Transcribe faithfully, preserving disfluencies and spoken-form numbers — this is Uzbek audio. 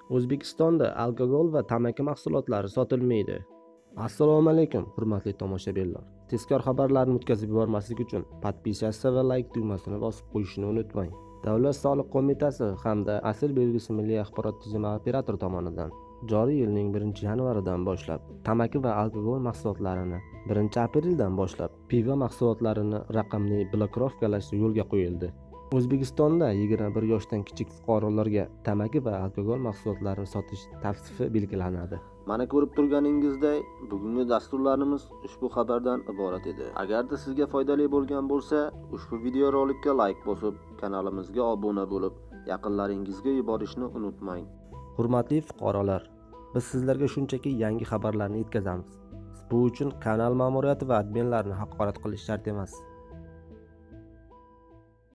O'zbekistonda alkogol va tamaki mahsulotlari sotilmaydi. Assalomu alaykum, hurmatli tomoshabinlar. Tezkor xabarlarni o'tkazib yubormaslik uchun podpisatsiya va like tugmasini bosib qo'yishni unutmang. Davlat soliq qo'mitasi hamda asl belgisi milliy axborot tizimi operatori tomonidan joriy yilning birinchi yanvaridan boshlab tamaki va alkogol mahsulotlarini, birinchi apreldan boshlab pivo mahsulotlarini raqamli blokirovkalash yo'lga qo'yildi. O'zbekistonda yigirma bir yoshdan kichik fuqarolarga tamaki va alkogol mahsulotlarini sotish tavsifi belgilanadi. Mana ko'rib turganingizdek, bugungi dasturlarimiz ushbu xabardan iborat edi. Agarda sizga foydali bo'lgan bo'lsa, ushbu videorolikka like bosib, kanalimizga obuna bo'lib, yaqinlaringizga yuborishni unutmang. Hurmatli fuqarolar, biz sizlarga shunchaki yangi xabarlarni yetkazamiz. Bu uchun kanal ma'muriyati va adminlarni haqorat qilish shart emas.